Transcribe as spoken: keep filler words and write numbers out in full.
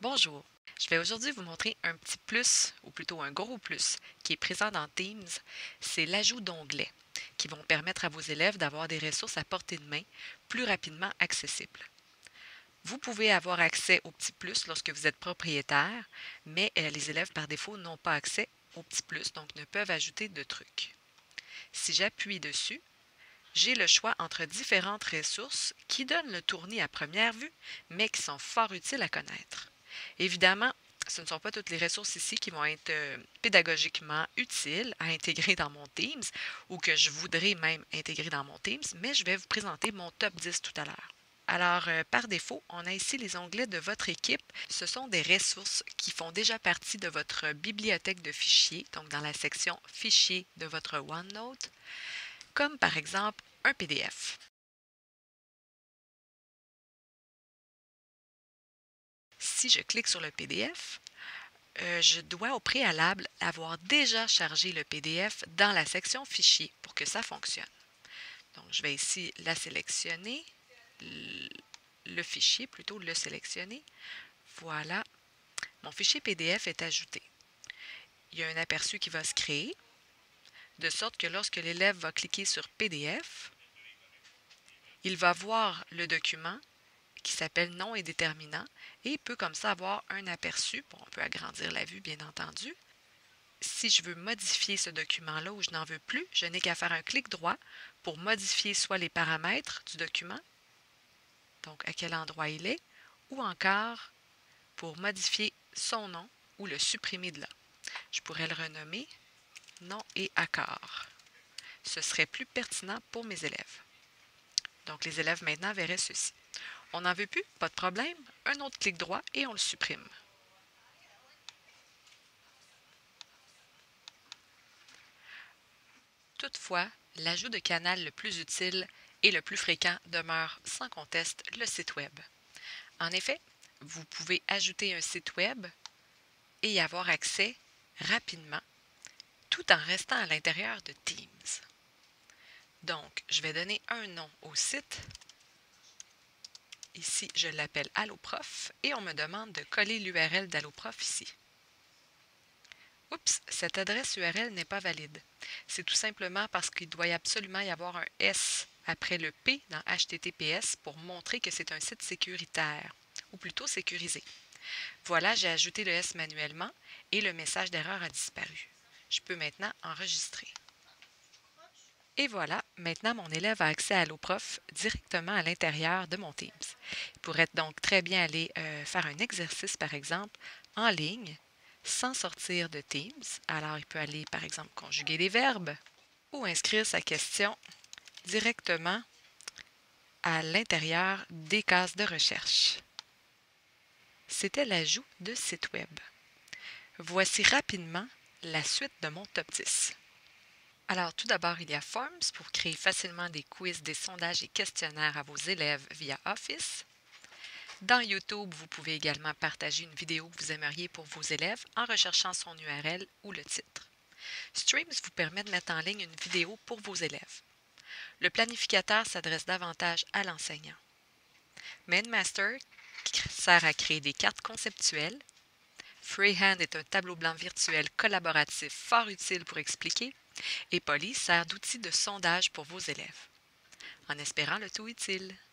Bonjour, je vais aujourd'hui vous montrer un petit plus, ou plutôt un gros plus, qui est présent dans Teams, c'est l'ajout d'onglets, qui vont permettre à vos élèves d'avoir des ressources à portée de main plus rapidement accessibles. Vous pouvez avoir accès au petit plus lorsque vous êtes propriétaire, mais euh, les élèves par défaut n'ont pas accès au petit plus, donc ne peuvent ajouter de trucs. Si j'appuie dessus, j'ai le choix entre différentes ressources qui donnent le tournis à première vue, mais qui sont fort utiles à connaître. Évidemment, ce ne sont pas toutes les ressources ici qui vont être euh, pédagogiquement utiles à intégrer dans mon Teams ou que je voudrais même intégrer dans mon Teams, mais je vais vous présenter mon top dix tout à l'heure. Alors, euh, par défaut, on a ici les onglets de votre équipe. Ce sont des ressources qui font déjà partie de votre bibliothèque de fichiers, donc dans la section Fichiers de votre OneNote, comme par exemple un P D F. Si je clique sur le P D F, euh, je dois au préalable avoir déjà chargé le P D F dans la section Fichiers pour que ça fonctionne. Donc, je vais ici la sélectionner, le, le fichier plutôt le sélectionner. Voilà, mon fichier P D F est ajouté. Il y a un aperçu qui va se créer, de sorte que lorsque l'élève va cliquer sur P D F, il va voir le document qui s'appelle nom et déterminant et il peut comme ça avoir un aperçu. Bon, on peut agrandir la vue, bien entendu. Si je veux modifier ce document-là ou je n'en veux plus, je n'ai qu'à faire un clic droit pour modifier soit les paramètres du document, donc à quel endroit il est, ou encore pour modifier son nom ou le supprimer de là. Je pourrais le renommer nom et accord. Ce serait plus pertinent pour mes élèves. Donc les élèves maintenant verraient ceci. On n'en veut plus, pas de problème, un autre clic droit et on le supprime. Toutefois, l'ajout de canal le plus utile et le plus fréquent demeure sans conteste le site Web. En effet, vous pouvez ajouter un site Web et y avoir accès rapidement, tout en restant à l'intérieur de Teams. Donc, je vais donner un nom au site. Ici, je l'appelle AlloProf et on me demande de coller l'U R L d'AlloProf ici. Oups, cette adresse U R L n'est pas valide. C'est tout simplement parce qu'il doit absolument y avoir un S après le P dans H T T P S pour montrer que c'est un site sécuritaire, ou plutôt sécurisé. Voilà, j'ai ajouté le S manuellement et le message d'erreur a disparu. Je peux maintenant enregistrer. Et voilà, maintenant mon élève a accès à AlloProf directement à l'intérieur de mon Teams. Il pourrait donc très bien aller euh, faire un exercice, par exemple, en ligne, sans sortir de Teams. Alors, il peut aller, par exemple, conjuguer des verbes ou inscrire sa question directement à l'intérieur des cases de recherche. C'était l'ajout de site Web. Voici rapidement la suite de mon top dix. Alors, tout d'abord, il y a Forms pour créer facilement des quiz, des sondages et questionnaires à vos élèves via Office. Dans YouTube, vous pouvez également partager une vidéo que vous aimeriez pour vos élèves en recherchant son U R L ou le titre. Streams vous permet de mettre en ligne une vidéo pour vos élèves. Le planificateur s'adresse davantage à l'enseignant. MainMaster qui sert à créer des cartes conceptuelles. Freehand est un tableau blanc virtuel collaboratif fort utile pour expliquer. Et Poly sert d'outil de sondage pour vos élèves. En espérant le tout utile.